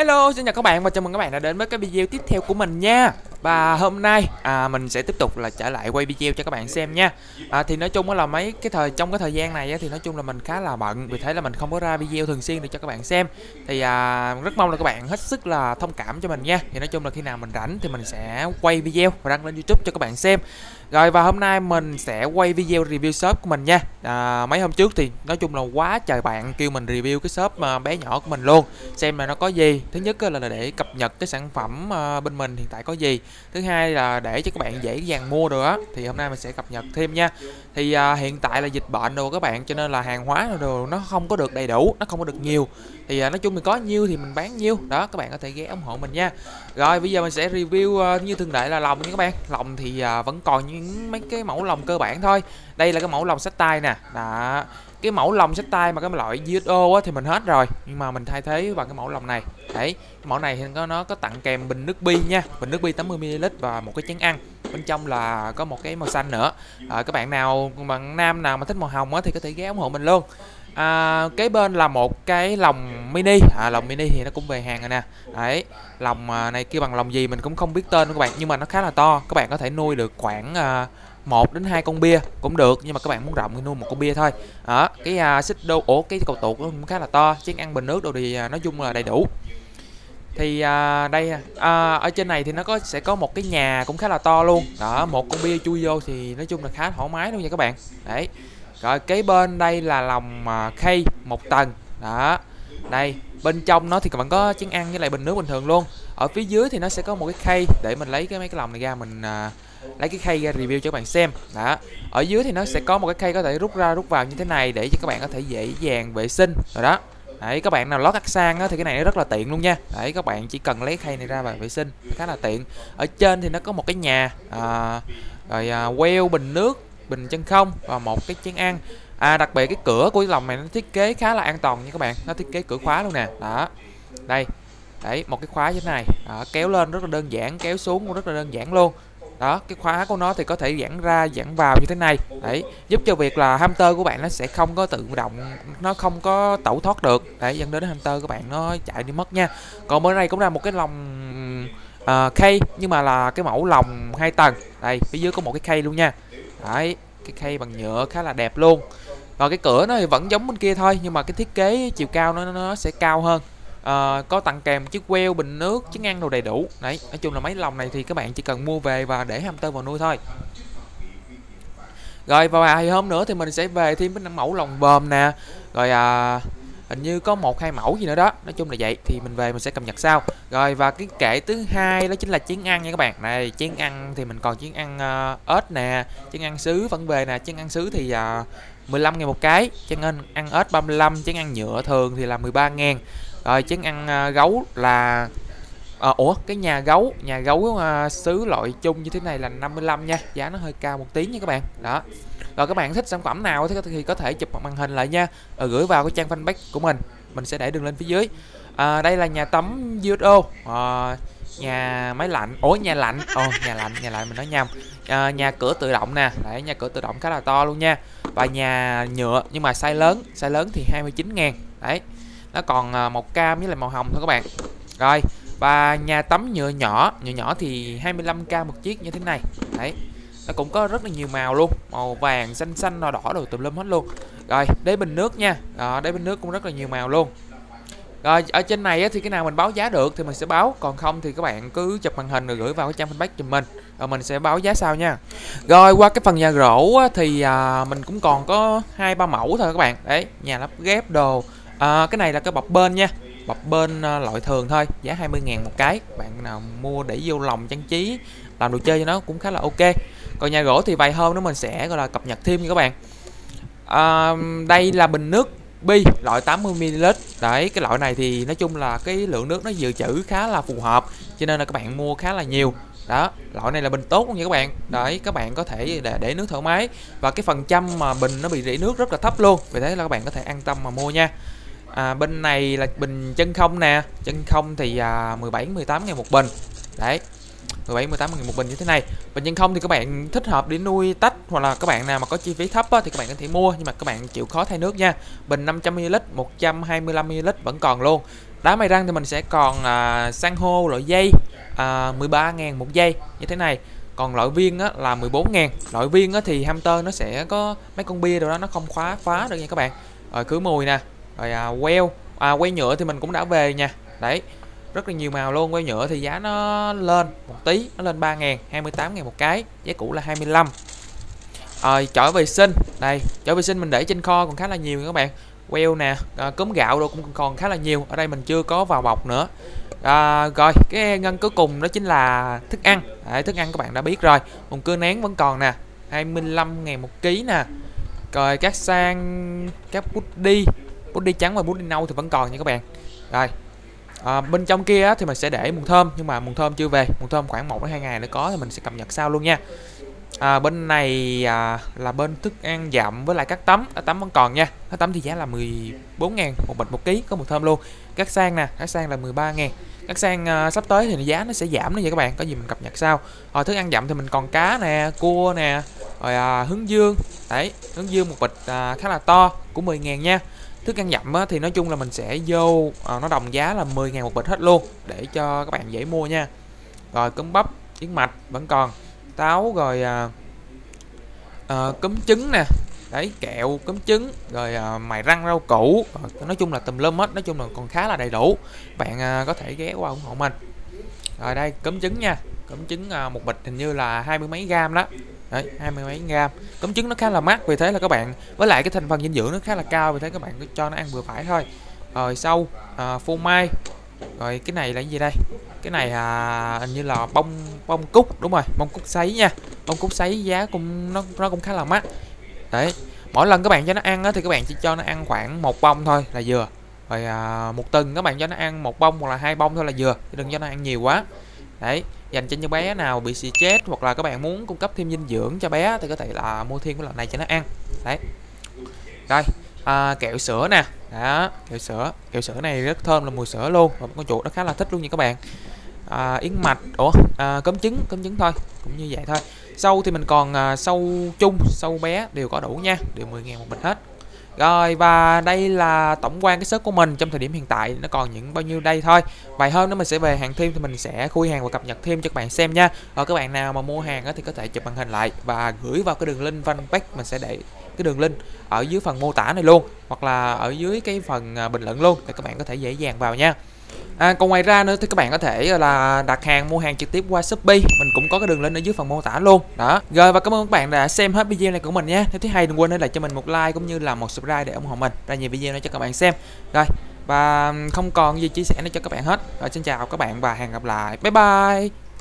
Hello, xin chào các bạn và chào mừng các bạn đã đến với cái video tiếp theo của mình nha. Và hôm nay mình sẽ tiếp tục là trở lại quay video cho các bạn xem nha. Thì nói chung là trong cái thời gian này thì nói chung là mình khá là bận, vì thế là mình không có ra video thường xuyên để cho các bạn xem. Thì rất mong là các bạn hết sức là thông cảm cho mình nha. Thì nói chung là khi nào mình rảnh thì mình sẽ quay video và đăng lên YouTube cho các bạn xem. Rồi, và hôm nay mình sẽ quay video review shop của mình nha. Mấy hôm trước thì nói chung là quá trời bạn kêu mình review cái shop bé nhỏ của mình luôn, xem là nó có gì. Thứ nhất là để cập nhật cái sản phẩm bên mình hiện tại có gì. Thứ hai là để cho các bạn dễ dàng mua được á, thì hôm nay mình sẽ cập nhật thêm nha. Thì hiện tại là dịch bệnh rồi các bạn, cho nên là hàng hóa đồ nó không có được đầy đủ, nó không có được nhiều. Thì nói chung mình có nhiêu thì mình bán nhiêu đó, các bạn có thể ghé ủng hộ mình nha. Rồi bây giờ mình sẽ review như thường lệ là lòng nha các bạn. Lòng thì vẫn còn những mấy cái mẫu lòng cơ bản thôi. Đây là cái mẫu lòng xách tay nè. Đó, cái mẫu lòng xách tay mà cái loại USO thì mình hết rồi, nhưng mà mình thay thế bằng cái mẫu lòng này. Đấy, cái mẫu này thì nó có tặng kèm bình nước bi nha, bình nước bi 80ml và một cái chén ăn. Bên trong là có một cái màu xanh nữa. Các bạn nam nào mà thích màu hồng thì có thể ghé ủng hộ mình luôn. Kế bên là một cái lồng mini. Lồng mini thì nó cũng về hàng rồi nè. Đấy, lồng này kêu bằng lồng gì mình cũng không biết tên các bạn, nhưng mà nó khá là to. Các bạn có thể nuôi được khoảng 1 đến 2 con bia cũng được, nhưng mà các bạn muốn rộng thì nuôi một con bia thôi. Cái xích đô, cái cầu tuột nó cũng khá là to, chén ăn bình nước đồ thì nói chung là đầy đủ. Thì đây ở trên này thì nó sẽ có một cái nhà cũng khá là to luôn đó, một con bia chui vô thì nói chung là khá thoải mái luôn nha các bạn. Đấy, rồi kế bên đây là lòng khay 1 tầng đó. Đây, bên trong nó thì vẫn có chén ăn với lại bình nước bình thường luôn. Ở phía dưới thì nó sẽ có một cái khay để mình lấy mấy cái lòng này ra, mình lấy cái khay ra review cho các bạn xem. Đó, ở dưới thì nó sẽ có một cái khay có thể rút ra rút vào như thế này để cho các bạn có thể dễ dàng vệ sinh rồi đó. Đấy, các bạn nào lót ắc sang thì cái này nó rất là tiện luôn nha. Đấy, các bạn chỉ cần lấy khay này ra và vệ sinh khá là tiện. Ở trên thì nó có một cái nhà queo bình nước, bình chân không và một cái chén ăn. Đặc biệt cái cửa của cái lồng này nó thiết kế khá là an toàn nha các bạn, nó thiết kế cửa khóa luôn nè. Đó, đây, đấy, một cái khóa như thế này. Kéo lên rất là đơn giản, kéo xuống cũng rất là đơn giản luôn. Đó, cái khóa của nó thì có thể giãn ra giãn vào như thế này. Đấy, giúp cho việc là hamster của bạn nó sẽ không có tự động, nó không có tẩu thoát được, để dẫn đến hamster của bạn nó chạy đi mất nha. Còn bên này cũng là một cái lồng khay, nhưng mà là cái mẫu lồng 2 tầng. Đây, phía dưới có một cái khay luôn nha. Đấy, cái khay bằng nhựa khá là đẹp luôn. Rồi cái cửa nó thì vẫn giống bên kia thôi, nhưng mà cái thiết kế chiều cao nó sẽ cao hơn. Có tặng kèm chiếc queo, bình nước, chén ăn đồ đầy đủ. Đấy, nói chung là mấy lồng này thì các bạn chỉ cần mua về và để hamster vào nuôi thôi. Rồi vào vài hôm nữa thì mình sẽ về thêm cái mẫu lồng vòm nè. Rồi hình như có 1-2 mẫu gì nữa đó. Nói chung là vậy, thì mình về mình sẽ cập nhật sau. Rồi, và cái kệ thứ hai đó chính là chén ăn nha các bạn. Này, chén ăn thì mình còn chén ăn ếch nè, chén ăn sứ vẫn về nè. Chén ăn sứ thì 15.000 một cái, chén ăn ếch 35, chén ăn nhựa thường thì là 13.000. Rồi chén ăn gấu là cái nhà gấu sứ loại chung như thế này là 55 nha, giá nó hơi cao một tí nha các bạn. Đó, rồi các bạn thích sản phẩm nào thì có thể chụp một màn hình lại nha, gửi vào cái trang fanpage của mình sẽ để đường lên phía dưới. Đây là nhà tắm USO, nhà máy lạnh, nhà lạnh mình nói nhầm. Nhà cửa tự động nè. Đấy, nhà cửa tự động khá là to luôn nha. Và nhà nhựa nhưng mà size lớn thì 29.000. Đấy, nó còn màu cam với lại màu hồng thôi các bạn. Rồi, và nhà tắm nhựa nhỏ thì 25k một chiếc như thế này. Đấy, nó cũng có rất là nhiều màu luôn, màu vàng, xanh đỏ đồ tùm lum hết luôn. Rồi, đế bình nước nha. Đế bình nước cũng rất là nhiều màu luôn. Rồi, ở trên này thì cái nào mình báo giá được thì mình sẽ báo, còn không thì các bạn cứ chụp màn hình rồi gửi vào cái trang fanpage giùm mình, rồi mình sẽ báo giá sau nha. Rồi, qua cái phần nhà gỗ thì mình cũng còn có 2-3 mẫu thôi các bạn. Đấy, nhà lắp ghép đồ. Cái này là cái bọc bên nha, bọc bên loại thường thôi, giá 20.000 một cái. Bạn nào mua để vô lòng trang trí, làm đồ chơi cho nó cũng khá là ok. Còn nhà gỗ thì vài hôm nữa mình sẽ gọi là cập nhật thêm nha các bạn. Đây là bình nước bi loại 80ml. Đấy, cái loại này thì nói chung là cái lượng nước nó dự trữ khá là phù hợp, cho nên là các bạn mua khá là nhiều. Đó, loại này là bình tốt luôn nha các bạn. Đấy, các bạn có thể để nước thoải mái, và cái phần trăm mà bình nó bị rỉ nước rất là thấp luôn, vì thế là các bạn có thể an tâm mà mua nha. Bên này là bình chân không nè, chân không thì 17-18 ngàn một bình. Đấy, 17-18 ngàn một bình như thế này. Bình chân không thì các bạn thích hợp để nuôi tách, hoặc là các bạn nào mà có chi phí thấp thì các bạn có thể mua, nhưng mà các bạn chịu khó thay nước nha. Bình 500ml, 125ml vẫn còn luôn. Đá mài răng thì mình sẽ còn san hô loại dây 13.000 một giây như thế này. Còn loại viên á, là 14.000. Loại viên á, thì hamster nó sẽ có mấy con bia rồi đó, nó không phá được nha các bạn. Rồi khử mùi nè. Rồi que nhựa thì mình cũng đã về nha. Đấy, rất là nhiều màu luôn. Que nhựa thì giá nó lên một tí, nó lên 3.000, 28.000 một cái, giá cũ là 25. Chổi vệ sinh. Đây, chổi vệ sinh mình để trên kho còn khá là nhiều nha các bạn. Queo nè, cốm gạo rồi cũng còn khá là nhiều. Ở đây mình chưa có vào bọc nữa. Rồi cái ngân cuối cùng đó chính là thức ăn. Đấy, thức ăn các bạn đã biết rồi. Mùng cưa nén vẫn còn nè, 25.000 một ký nè. Rồi các pudding trắng và pudding nâu thì vẫn còn nha các bạn. Rồi bên trong kia thì mình sẽ để mùng thơm, nhưng mà mùng thơm chưa về. Mùng thơm khoảng 1 đến 2 ngày nữa có thì mình sẽ cập nhật sau luôn nha. Bên này là bên thức ăn dặm với lại các tấm vẫn còn nha. Các tấm thì giá là 14.000 một bịch một ký, có mùi thơm luôn. Các sang nè, các sang là 13.000. Các sang sắp tới thì giá nó sẽ giảm nữa vậy các bạn, có gì mình cập nhật sau. Thức ăn dặm thì mình còn cá nè, cua nè, rồi hướng dương. Đấy, hướng dương một bịch khá là to của 10.000 nha. Thức ăn dặm thì nói chung là mình sẽ vô nó đồng giá là 10.000 một bịch hết luôn để cho các bạn dễ mua nha. Rồi cơm bắp, yến mạch vẫn còn, táo, rồi cúm trứng nè. Đấy, kẹo, cúm trứng, rồi mài răng, rau củ, nói chung là tùm lum hết, nói chung là còn khá là đầy đủ. Bạn có thể ghé qua ủng hộ mình. Rồi đây, cúm trứng nha. Cúm trứng một bịch hình như là 20 mấy gram đó. Đấy, 20 mấy gram. Cúm trứng nó khá là mắc, vì thế là các bạn, với lại cái thành phần dinh dưỡng nó khá là cao, vì thế các bạn cứ cho nó ăn vừa phải thôi. Rồi sau phô mai. Rồi cái này là cái gì đây? Cái này hình như là bông cúc, đúng rồi, bông cúc sấy nha. Bông cúc sấy giá cũng nó cũng khá là mắc. Đấy, mỗi lần các bạn cho nó ăn thì các bạn chỉ cho nó ăn khoảng 1 bông thôi là vừa. Rồi một tuần các bạn cho nó ăn 1 bông hoặc là 2 bông thôi là vừa, đừng cho nó ăn nhiều quá. Đấy, dành cho những bé nào bị stress hoặc là các bạn muốn cung cấp thêm dinh dưỡng cho bé thì có thể là mua thêm cái loại này cho nó ăn. Đấy. Rồi, kẹo sữa nè. Đó, kẹo sữa này rất thơm, là mùi sữa luôn, và con chuột nó khá là thích luôn nha các bạn. Yến mạch, cơm trứng thôi, cũng như vậy thôi. Sâu thì mình còn sâu chung, sâu bé đều có đủ nha, đều 10.000 một bịch hết. Rồi, và đây là tổng quan cái shop của mình trong thời điểm hiện tại, nó còn những bao nhiêu đây thôi. Vài hôm nữa mình sẽ về hàng thêm thì mình sẽ khui hàng và cập nhật thêm cho các bạn xem nha. Các bạn nào mà mua hàng thì có thể chụp màn hình lại và gửi vào cái đường link fanpage, mình sẽ để cái đường link ở dưới phần mô tả này luôn, hoặc là ở dưới cái phần bình luận luôn, để các bạn có thể dễ dàng vào nha. Còn ngoài ra nữa thì các bạn có thể là đặt hàng, mua hàng trực tiếp qua Shopee, mình cũng có cái đường link ở dưới phần mô tả luôn đó. Rồi, và cảm ơn các bạn đã xem hết video này của mình nhé. Nếu thấy hay đừng quên để lại cho mình một like cũng như là một subscribe để ủng hộ mình ra nhiều video nữa cho các bạn xem. Rồi, và không còn gì chia sẻ nữa cho các bạn hết. Rồi, xin chào các bạn và hẹn gặp lại, bye bye.